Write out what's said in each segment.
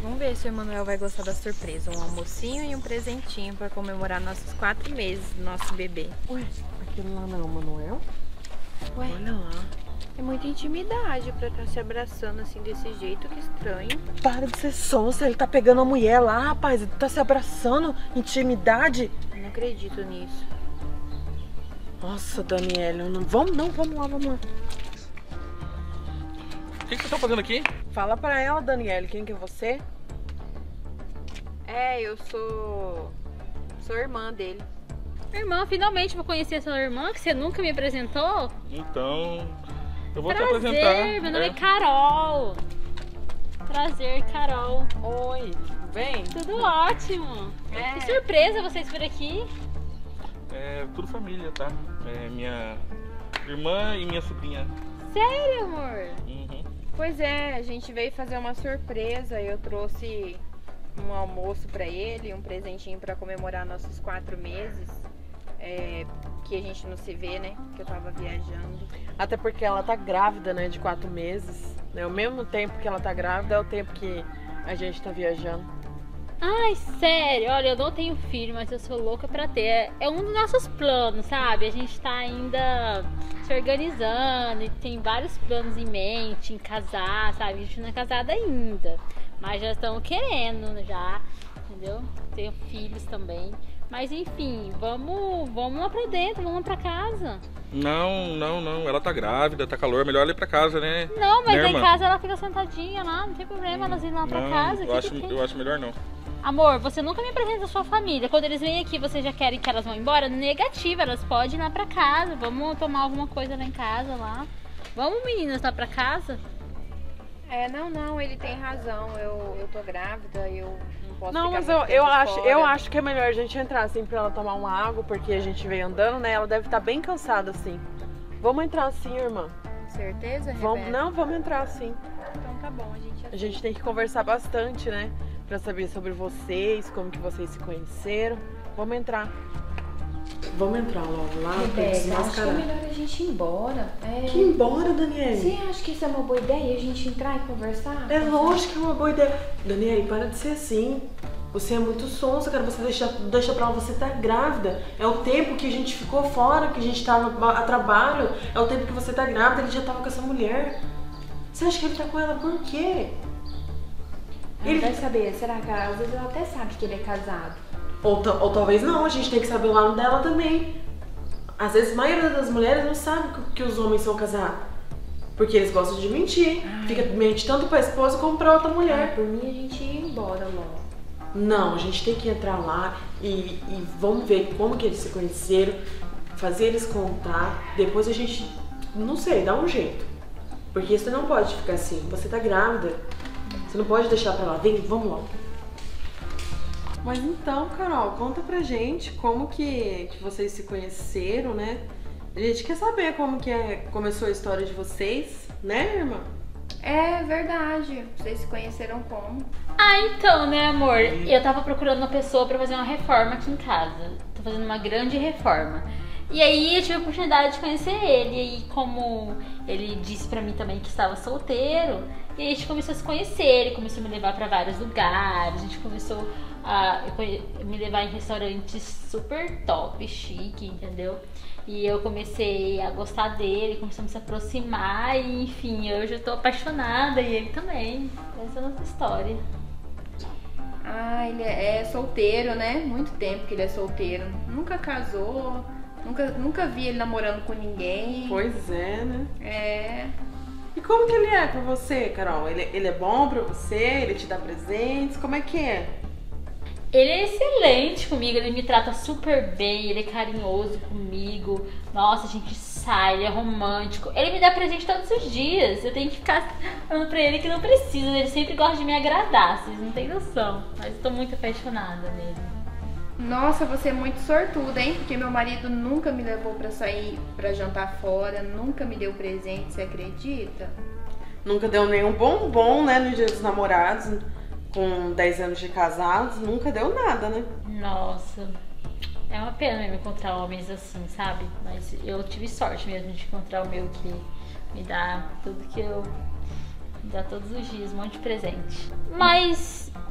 Vamos ver se o Emanuel vai gostar da surpresa. Um almocinho e um presentinho para comemorar nossos 4 meses do nosso bebê. Ué, aquilo lá não é o Emanuel? Ué, Olha lá. é muita intimidade pra estar se abraçando assim desse jeito, que estranho. Para de ser sonsa, ele tá pegando a mulher lá, rapaz. Ele tá se abraçando, intimidade. Eu não acredito nisso. Nossa, Daniela, vamos lá. O que vocês estão fazendo aqui? Fala pra ela, Daniela, quem que é você? Eu sou irmã dele. Irmã, finalmente vou conhecer a sua irmã, que você nunca me apresentou. Então, eu vou Prazer, te apresentar. meu nome é Carol. Prazer, Carol. Oi, tudo bem? Tudo ótimo. Que surpresa vocês por aqui. É tudo família, tá? É minha irmã e minha sobrinha. Sério, amor? Uhum. Pois é, a gente veio fazer uma surpresa. Eu trouxe um almoço pra ele, um presentinho pra comemorar nossos 4 meses. Que a gente não se vê, né? Que eu tava viajando. Até porque ela tá grávida, né, de 4 meses. Né? O mesmo tempo que ela tá grávida é o tempo que a gente tá viajando. Ai, sério, olha, eu não tenho filho, mas eu sou louca pra ter. É um dos nossos planos, sabe? A gente tá ainda se organizando e tem vários planos em mente, em casar, sabe? A gente não é casada ainda, mas já estamos querendo já, entendeu? Tenho filhos também. Mas enfim, vamos lá pra dentro, vamos lá pra casa. Não. Ela tá grávida, tá calor, melhor ela ir pra casa, né? Não, mas Né, lá em irmã? casa ela fica sentadinha lá, não tem problema elas irem lá pra casa. Eu acho melhor não. Amor, você nunca me apresenta a sua família. Quando eles vêm aqui, você já querem que elas vão embora? Negativa, elas podem ir lá pra casa. Vamos tomar alguma coisa lá em casa, lá. Vamos, meninas, lá pra casa? Não, ele tem razão. Eu tô grávida, eu não posso Não, ficar mas muito eu tempo fora. acho que é melhor a gente entrar assim pra ela tomar uma água, porque a gente veio andando, né? Ela deve estar bem cansada assim. Vamos entrar assim, irmã. Certeza, Rebeca? Vamos entrar assim. Então tá bom, A gente tem que conversar bastante, né? Pra saber sobre vocês, como que vocês se conheceram. Vamos entrar. Vamos entrar logo lá pra Rebeca, acho que é desmascarar. melhor a gente ir embora. Que ir embora, Daniele? Você acha que isso é uma boa ideia? A gente entrar e conversar? É lógico que é uma boa ideia. Daniele, para de ser assim. Você é muito sonsa, cara. Você deixa pra lá, você tá grávida. É o tempo que a gente ficou fora, que a gente tava a trabalho. É o tempo que você tá grávida, ele já tava com essa mulher. Você acha que ele tá com ela por quê? Ele vai saber, será que às vezes ela até sabe que ele é casado. Ou talvez não, a gente tem que saber o lado dela também. Às vezes a maioria das mulheres não sabe que os homens são casados. Porque eles gostam de mentir. Fica mente tanto pra esposa como pra outra mulher. Por mim a gente ia embora logo. Não, a gente tem que entrar lá e vamos ver como que eles se conheceram, fazer eles contar. Depois a gente, não sei, dá um jeito. Porque isso não pode ficar assim. Você tá grávida. Você não pode deixar pra lá. Vem, vamos lá. Mas então, Carol, conta pra gente como que vocês se conheceram, né? A gente quer saber como que começou a história de vocês, né, irmã? É verdade. Vocês se conheceram como? Então, né, amor? Eu tava procurando uma pessoa pra fazer uma reforma aqui em casa. Tô fazendo uma grande reforma. E aí eu tive a oportunidade de conhecer ele. E aí, como ele disse pra mim também que estava solteiro, e aí a gente começou a se conhecer. Ele começou a me levar pra vários lugares. A gente começou a me levar em restaurantes super top, chique, entendeu? E eu comecei a gostar dele, começamos a se aproximar e, enfim, hoje eu tô apaixonada e ele também. Essa é a nossa história. Ele é solteiro, né? Muito tempo que ele é solteiro. Nunca casou, nunca vi ele namorando com ninguém. Pois é, né? É. E como que ele é pra você, Carol? Ele é bom pra você? Ele te dá presentes? Como é que é? Ele é excelente comigo, ele me trata super bem, ele é carinhoso comigo. Nossa, a gente sai, ele é romântico. Ele me dá presente todos os dias. Eu tenho que ficar falando pra ele que não precisa. Ele sempre gosta de me agradar, vocês não têm noção. Mas eu tô muito apaixonada nele. Nossa, você é muito sortuda, hein? Porque meu marido nunca me levou pra sair pra jantar fora, nunca me deu presente, você acredita? Nunca deu nenhum bombom, né, no Dia dos Namorados. Com 10 anos de casados, nunca deu nada, né? Nossa, é uma pena mesmo encontrar homens assim, sabe? Mas eu tive sorte mesmo de encontrar o meu que me dá tudo que eu... me dá todos os dias, um monte de presente. Mas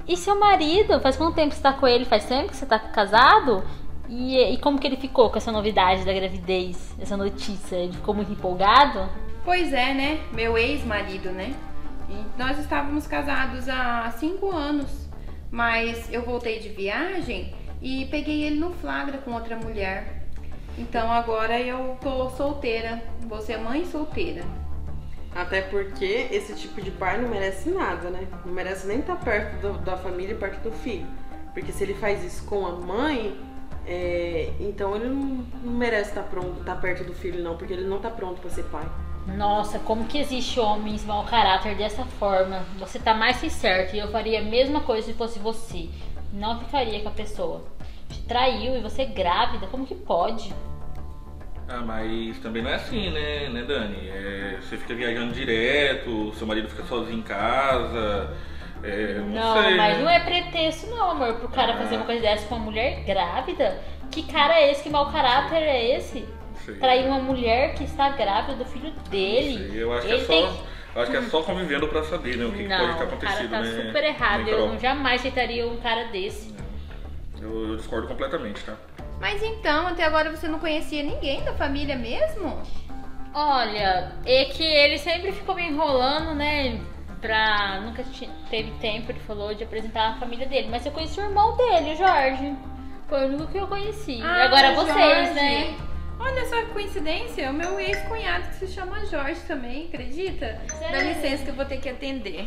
E seu marido? Faz quanto tempo você tá com ele? Faz tempo que você tá casado? E como que ele ficou com essa novidade da gravidez, essa notícia? Ele ficou muito empolgado? Pois é, né? Meu ex-marido, né? E nós estávamos casados há 5 anos, mas eu voltei de viagem e peguei ele no flagra com outra mulher. Então agora eu tô solteira, vou ser mãe solteira. Até porque esse tipo de pai não merece nada, né? Não merece nem estar perto da família e perto do filho. Porque se ele faz isso com a mãe, então ele não merece estar perto do filho, não, porque ele não tá pronto pra ser pai. Nossa, como que existe homens mau caráter dessa forma? Você tá mais que certo, e eu faria a mesma coisa se fosse você. Não ficaria com a pessoa. Te traiu e você é grávida, como que pode? Ah, mas também não é assim, né Dani? Você fica viajando direto, seu marido fica sozinho em casa. Não, sei, mas né? não é pretexto não, amor, pro cara fazer uma coisa dessa com uma mulher grávida. Que cara é esse? Que mau caráter é esse? Sei. Trair uma mulher que está grávida do filho dele. Sei, eu acho Ele eu acho que é só convivendo pra saber, né? O que Não, pode ter o cara acontecido, tá né? super errado. né, Eu Carol? não jamais aceitaria um cara desse. Eu discordo completamente, tá? Mas então, até agora você não conhecia ninguém da família mesmo? Olha, é que ele sempre ficou me enrolando, né? Nunca teve tempo, ele falou, de apresentar a família dele. Mas eu conheci o irmão dele, o Jorge. Foi o único que eu conheci. E agora vocês, Jorge. né? Olha só que coincidência, o meu ex-cunhado que se chama Jorge também, acredita? Dá Sério? licença que eu vou ter que atender.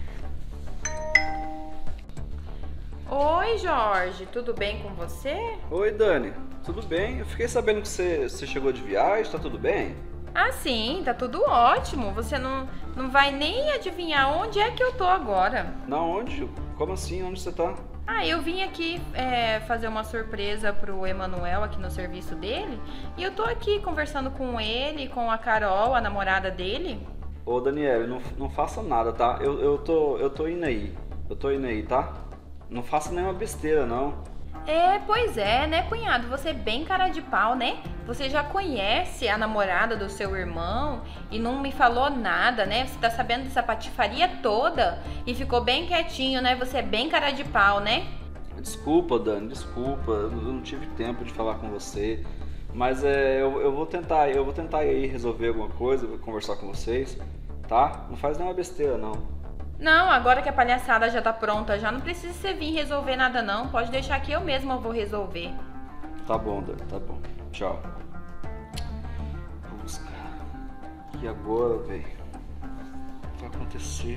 Oi, Jorge, tudo bem com você? Oi, Dani. Tudo bem? Eu fiquei sabendo que você chegou de viagem, tá tudo bem? Ah, sim, tá tudo ótimo. Você não vai nem adivinhar onde é que eu tô agora. Na onde? Como assim? Onde você tá? Ah, eu vim aqui fazer uma surpresa pro Emanuel aqui no serviço dele. E eu tô aqui conversando com ele, com a Carol, a namorada dele. Ô, Daniela, não faça nada, tá? Eu tô indo aí. Eu tô indo aí, tá? Não faça nenhuma besteira, não. Pois é, né, cunhado? Você é bem cara de pau, né? Você já conhece a namorada do seu irmão e não me falou nada, né? Você tá sabendo dessa patifaria toda e ficou bem quietinho, né? Você é bem cara de pau, né? Desculpa, Dani, desculpa. Eu não tive tempo de falar com você. Mas eu vou tentar aí resolver alguma coisa, vou conversar com vocês, tá? Não faz nenhuma besteira, não. Não, agora que a palhaçada já tá pronta, já não precisa você vir resolver nada não. Pode deixar que eu mesma vou resolver. Tá bom, Dani, tá bom. Tchau. Putz, cara. E agora, velho? O que vai acontecer?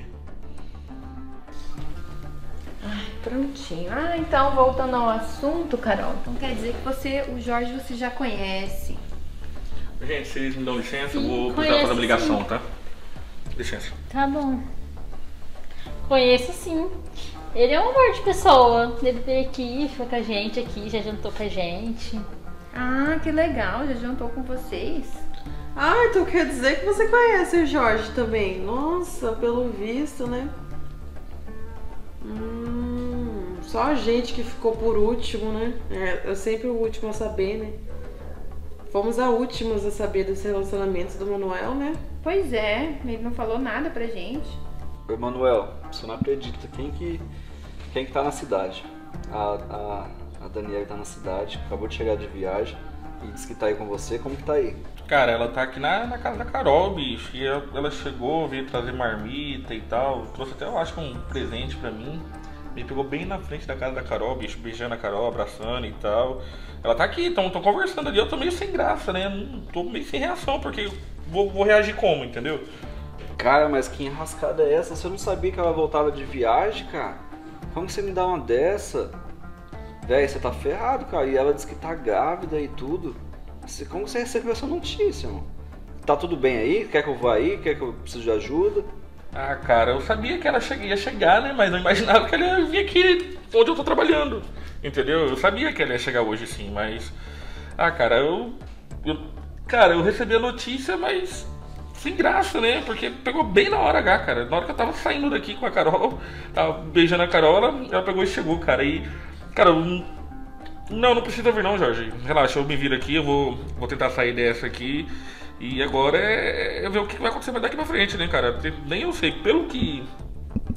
Prontinho. Ah, então voltando ao assunto, Carol. Então quer dizer que o Jorge você já conhece. Gente, vocês me dão licença, eu Sim, vou precisar conheço, fazer uma ligação, sim. tá? Licença. Tá bom. Conheço sim. Ele é um amor de pessoa. Ele veio aqui, foi com a gente aqui, já jantou com a gente. Ah, que legal. Já jantou com vocês? Ah, então quer dizer que você conhece o Jorge também. Nossa, pelo visto, né? Só a gente que ficou por último, né? Eu sempre o último a saber, né? Fomos a últimas a saber dos relacionamentos do Manuel, né? Pois é, ele não falou nada pra gente. Ô, Emanuel, você não acredita quem que tá na cidade. A Daniela tá na cidade, acabou de chegar de viagem e disse que tá aí com você. Como que tá aí? Cara, ela tá aqui na casa da Carol, bicho. E ela chegou, veio trazer marmita e tal. Trouxe até, eu acho, um presente pra mim. Me pegou bem na frente da casa da Carol, bicho, beijando a Carol, abraçando e tal. Ela tá aqui, tô conversando ali. Eu tô meio sem graça, né? Tô meio sem reação, porque vou reagir como, entendeu? Cara, mas que enrascada é essa? Você não sabia que ela voltava de viagem, cara? Como que você me dá uma dessa? Véi, você tá ferrado, cara. E ela disse que tá grávida e tudo. Como você recebeu essa notícia, mano? Tá tudo bem aí? Quer que eu vá aí? Quer que eu preciso de ajuda? Ah, cara, eu sabia que ela ia chegar, né? Mas não imaginava que ela ia vir aqui onde eu tô trabalhando. Entendeu? Eu sabia que ela ia chegar hoje sim, mas... Ah, cara, eu recebi a notícia, mas... sem graça, né? Porque pegou bem na hora H, cara. Na hora que eu tava saindo daqui com a Carol, tava beijando a Carol, ela pegou e chegou, cara. E, cara, não precisa vir não, Jorge. Relaxa, eu me viro aqui, eu vou tentar sair dessa aqui. E agora é ver o que vai acontecer daqui pra frente, né, cara? Nem eu sei. Pelo que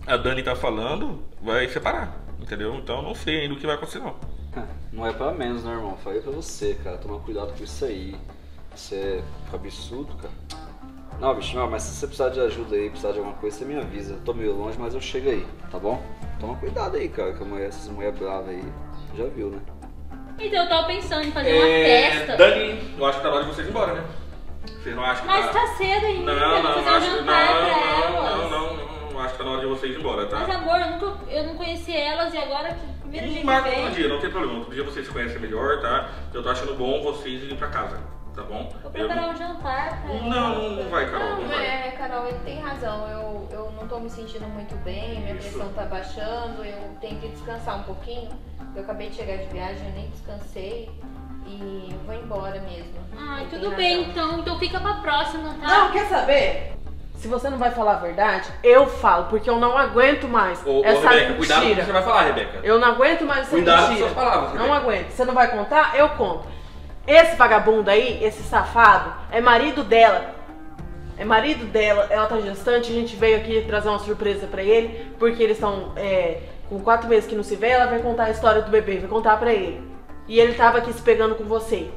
a Dani tá falando, vai separar, entendeu? Então não sei ainda o que vai acontecer não. Não é pra menos, né, irmão? Falei pra você, cara. Toma cuidado com isso aí. Isso é absurdo, cara. Não, bicho, não, mas se você precisar de ajuda aí, precisar de alguma coisa, você me avisa. Eu tô meio longe, mas eu chego aí, tá bom? Toma cuidado aí, cara, que essas mulheres bravas aí, já viu, né? Então eu tava pensando em fazer uma festa. Dani, eu acho que tá na hora de vocês ir embora, né? Vocês não acham que Mas tá cedo ainda. Não, vou fazer acho um que jantar pra elas. não, acho que tá na hora de vocês ir embora, tá? Mas amor, eu não conheci elas e agora que primeiro dia que Marca outro vem. dia, não tem problema. Outro dia vocês se conhecem melhor, tá? Eu tô achando bom vocês irem pra casa, tá bom? Vou preparar um jantar pra elas. Não vai, Carol, não vai. Carol, ele tem razão. Eu não tô me sentindo muito bem, minha Isso. pressão tá baixando, eu tenho que descansar um pouquinho. Eu acabei de chegar de viagem, eu nem descansei e vou embora mesmo. Ai, Ele tem tudo bem razão. então fica pra próxima, tá? Não, quer saber? Se você não vai falar a verdade, eu falo, porque eu não aguento mais essa Rebeca, cuidado com o que mentira. você vai falar, Rebeca. Eu não aguento mais essa Cuidado com mentira. suas palavras, Não Rebeca. aguento. Você não vai contar? Eu conto. Esse vagabundo aí, esse safado, é marido dela. É marido dela, ela tá gestante, a gente veio aqui trazer uma surpresa pra ele, porque eles estão com 4 meses que não se vê, ela vai contar a história do bebê, vai contar pra ele. E ele tava aqui se pegando com você.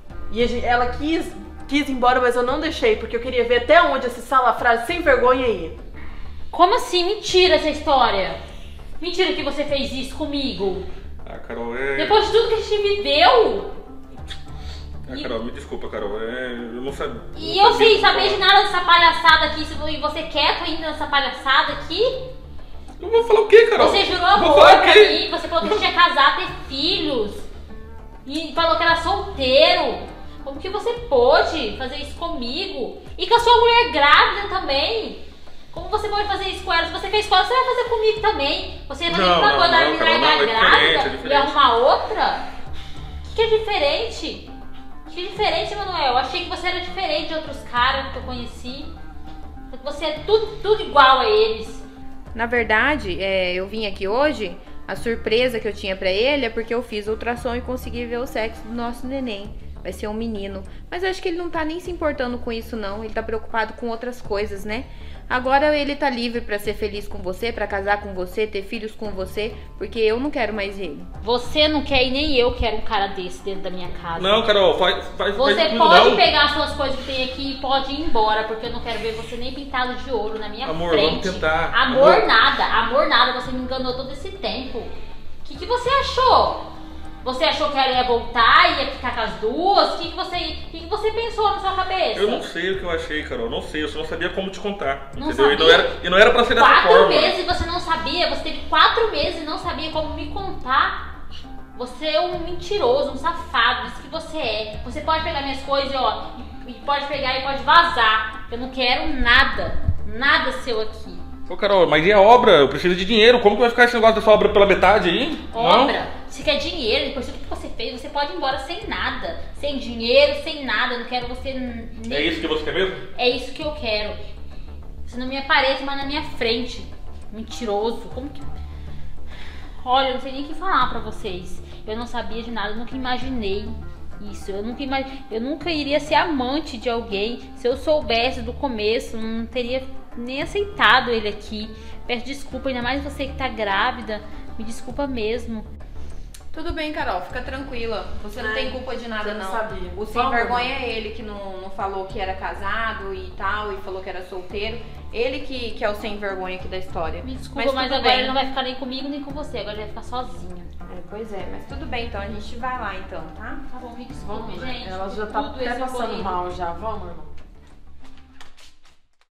E ela quis ir embora, mas eu não deixei, porque eu queria ver até onde esse salafrário sem vergonha ia. Como assim? Mentira essa história. Mentira que você fez isso comigo. Ah, Carol, Depois de tudo que a gente viveu. Ah, Carol, me desculpa, Carol. Eu não sabia. E eu sem saber de nada dessa palhaçada aqui. E você quieto ainda nessa palhaçada aqui. Eu vou falar o quê, Carol? Você jurou Vou amor falar o pra quê? mim. Você falou que tinha casado, ter filhos. E falou que era solteiro. Como que você pôde fazer isso comigo? E com a sua mulher grávida também. Como você pode fazer isso com ela? Se você fez com ela, você vai fazer comigo também. Você vai fazer Não, uma coisa não, me Carol, largar não, é grávida diferente. e arrumar outra? O que é diferente? Que diferente, Manuel? Eu achei que você era diferente de outros caras que eu conheci. Você é tudo igual a eles. Na verdade, eu vim aqui hoje, a surpresa que eu tinha pra ele é porque eu fiz ultrassom e consegui ver o sexo do nosso neném. Vai ser um menino. Mas acho que ele não tá nem se importando com isso, não. Ele tá preocupado com outras coisas, né? Agora ele tá livre pra ser feliz com você, pra casar com você, ter filhos com você, porque eu não quero mais ele. Você não quer e nem eu quero um cara desse dentro da minha casa. Não, Carol, faz Você isso pode não. pegar as suas coisas que tem aqui e pode ir embora, porque eu não quero ver você nem pintado de ouro na minha Amor, frente. vamos tentar. Amor nada, você me enganou todo esse tempo. O que você achou? Você achou que ela ia voltar, ia ficar com as duas? O que você pensou na sua cabeça? Eu não sei o que eu achei, Carol. Não sei, eu só não sabia como te contar. Não Entendeu? sabia? E não era pra ser dessa 4 forma. meses você não sabia? Você teve 4 meses e não sabia como me contar? Você é um mentiroso, um safado, isso que você é. Você pode pegar minhas coisas, ó, e pode pegar e pode vazar. Eu não quero nada seu aqui. Ô, Carol, mas e a obra? Eu preciso de dinheiro. Como que vai ficar esse negócio dessa obra pela metade aí? Obra? Você quer dinheiro, depois de tudo que você fez, você pode ir embora sem nada. Sem dinheiro, sem nada. Eu não quero você nem... É isso que você quer mesmo? É isso que eu quero. Você não me aparece mais na minha frente. Mentiroso. Como que... Olha, eu não sei nem o que falar pra vocês. Eu não sabia de nada, eu nunca imaginei isso. Eu nunca iria ser amante de alguém. Se eu soubesse do começo, não teria nem aceitado ele aqui. Peço desculpa, ainda mais você que tá grávida. Me desculpa mesmo. Tudo bem, Carol, fica tranquila. Você não Ai, tem culpa de nada, eu não não. sabia. O sem Vamos, vergonha é ele que não falou que era casado e tal, e falou que era solteiro. Ele que é o sem vergonha aqui da história. Me desculpa, mas tudo agora bem. ele não vai ficar nem comigo nem com você. Agora ele vai ficar sozinho. Pois é, mas tudo bem, então a gente vai lá então, tá? Tá bom, me desculpe, Vamos, gente. ela já por tá tudo até esse passando ocorrido. mal já. Vamos, irmão.